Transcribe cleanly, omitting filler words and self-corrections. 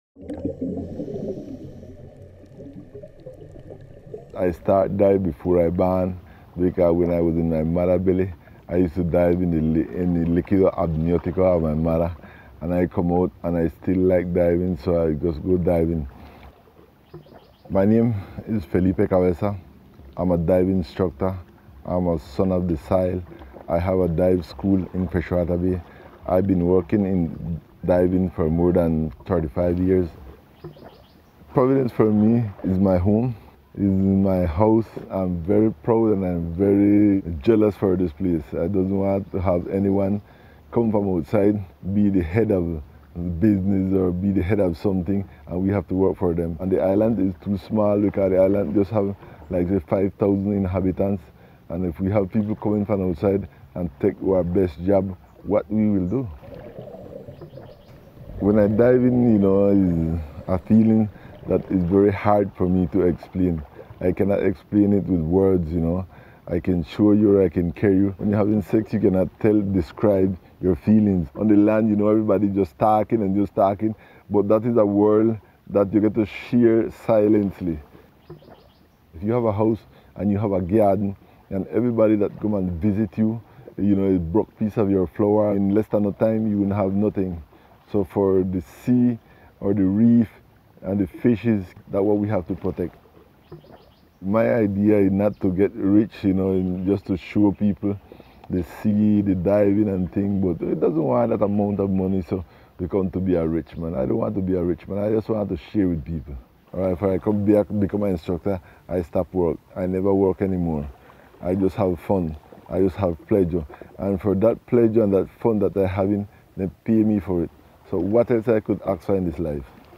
I start dive before I born because when I was in my mother belly, I used to dive in the liquido amniotico of my mother, and I come out and I still like diving, so I just go diving. My name is Felipe Cabeza. I'm a dive instructor. I'm a son of the Sahel. I have a dive school in Freshwater Bay. I've been working in diving for more than 35 years. Providence for me is my home, is my house. I'm very proud and I'm very jealous for this place. I don't want to have anyone come from outside, be the head of business or be the head of something, and we have to work for them. And the island is too small because the island just have like say 5,000 inhabitants, and if we have people coming from outside and take our best job, what we will do? When I dive in, is a feeling that is very hard for me to explain. I cannot explain it with words. I can show you or I can carry you. When you're having sex, you cannot describe your feelings. On the land, everybody just talking and just talking, but that is a world that you get to share silently. If you have a house and you have a garden and everybody that come and visit you, a broke piece of your flower, in less than a time you will have nothing. So for the sea or the reef and the fishes, that's what we have to protect. My idea is not to get rich, just to show people the sea, the diving and thing, but it doesn't want that amount of money so become to be a rich man. I don't want to be a rich man. I just want to share with people. All right, if I come back, become an instructor, I stop work. I never work anymore. I just have fun. I just have pleasure. And for that pleasure and that fun that I'm having, they pay me for it. So what else I could ask for in this life?